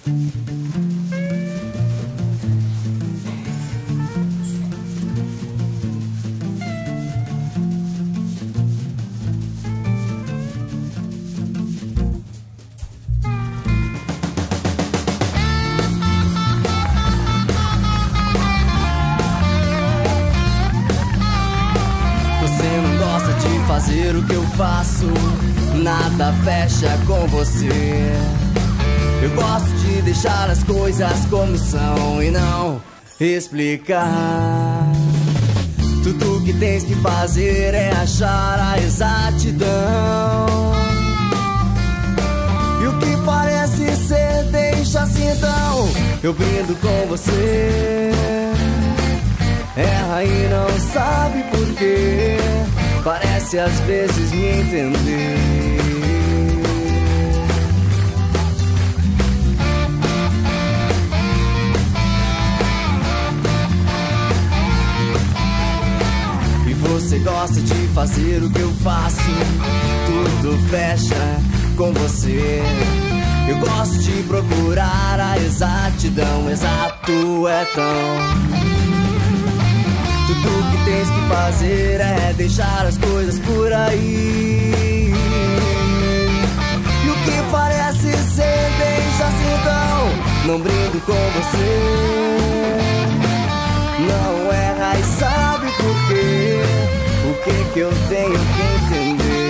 Fazer o que eu faço, nada fecha com você. Eu gosto de deixar as coisas como são e não explicar. Tudo que tens que fazer é achar a exatidão. E o que parece ser, deixa assim então. Eu brindo com você, erra e não sabe porquê. Parece às vezes me entender. E você gosta de fazer o que eu faço, tudo fecha com você. Eu gosto de procurar a exatidão, exato é tão. Tudo que tens que fazer é deixar as coisas por aí. E o que parece ser, deixa assim então. Não brindo com você, não erra e sabe por quê. O que eu tenho que entender.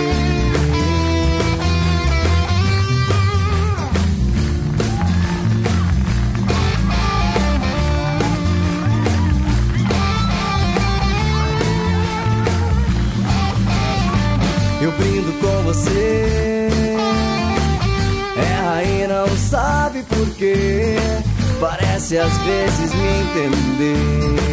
Eu brindo com você, erra e não sabe porquê. Parece às vezes me entender.